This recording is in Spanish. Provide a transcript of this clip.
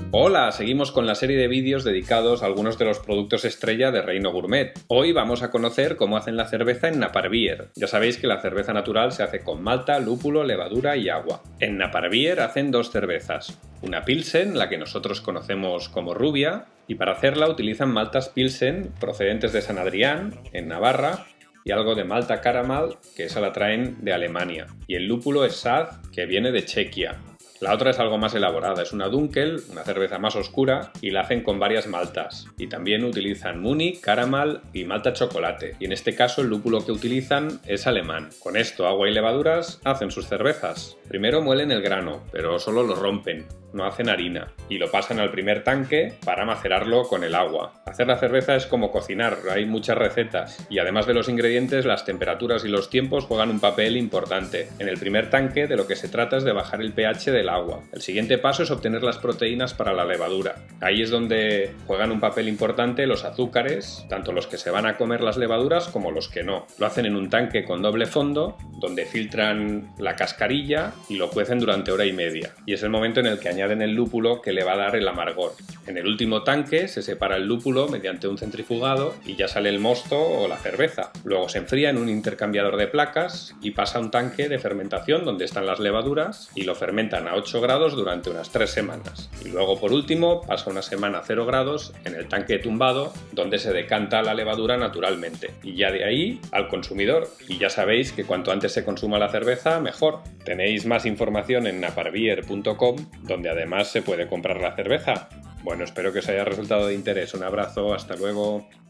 Hola, seguimos con la serie de vídeos dedicados a algunos de los productos estrella de Reino Gourmet. Hoy vamos a conocer cómo hacen la cerveza en Napar Beer. Ya sabéis que la cerveza natural se hace con malta, lúpulo, levadura y agua. En Napar Beer hacen dos cervezas, una Pilsen, la que nosotros conocemos como rubia, y para hacerla utilizan maltas Pilsen procedentes de San Adrián, en Navarra, y algo de malta Caramel, que esa la traen de Alemania, y el lúpulo es Saz, que viene de Chequia. La otra es algo más elaborada, es una Dunkel, una cerveza más oscura, y la hacen con varias maltas. Y también utilizan Munich, Caramel y malta chocolate. Y en este caso el lúpulo que utilizan es alemán. Con esto, agua y levaduras, hacen sus cervezas. Primero muelen el grano, pero solo lo rompen, no hacen harina. Y lo pasan al primer tanque para macerarlo con el agua. Hacer la cerveza es como cocinar, hay muchas recetas. Y además de los ingredientes, las temperaturas y los tiempos juegan un papel importante. En el primer tanque de lo que se trata es de bajar el pH del agua. El siguiente paso es obtener las proteínas para la levadura. Ahí es donde juegan un papel importante los azúcares, tanto los que se van a comer las levaduras como los que no. Lo hacen en un tanque con doble fondo, donde filtran la cascarilla y lo cuecen durante hora y media. Y es el momento en el que añaden el lúpulo que le va a dar el amargor. En el último tanque se separa el lúpulo mediante un centrifugado y ya sale el mosto o la cerveza. Luego se enfría en un intercambiador de placas y pasa a un tanque de fermentación donde están las levaduras y lo fermentan a 8 grados durante unas 3 semanas. Y luego, por último, pasa una semana a 0 grados en el tanque tumbado donde se decanta la levadura naturalmente. Y ya de ahí al consumidor. Y ya sabéis que cuanto antes se consuma la cerveza, mejor. Tenéis más información en naparbeer.com, donde además se puede comprar la cerveza. Bueno, espero que os haya resultado de interés. Un abrazo, hasta luego.